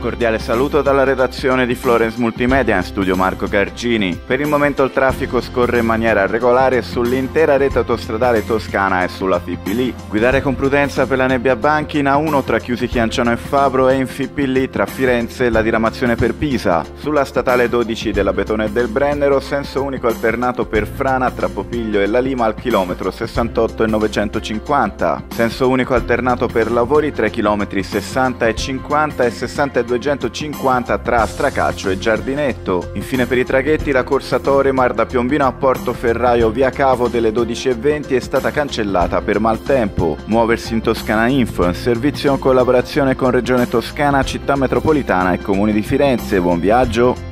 cordiale saluto dalla redazione di Florence Multimedia, in studio Marco Gargini. Per il momento il traffico scorre in maniera regolare sull'intera rete autostradale toscana e sulla Fipili. Guidare con prudenza per la nebbia Banchi in A1 tra Chiusi Chianciano e Fabro e in Fipili tra Firenze e la diramazione per Pisa. Sulla statale 12 della Betone e del Brennero, senso unico alternato per Frana tra Popiglio e La Lima al chilometro 68 e 950. Senso unico alternato per lavori tra i chilometri 60 e 50 e 60 e 250 tra Stracaccio e Giardinetto. Infine per i traghetti la corsa Toremar da Piombino a Portoferraio via Cavo delle 12:20 è stata cancellata per maltempo. Muoversi in Toscana Info, un servizio in collaborazione con Regione Toscana, Città Metropolitana e Comune di Firenze. Buon viaggio!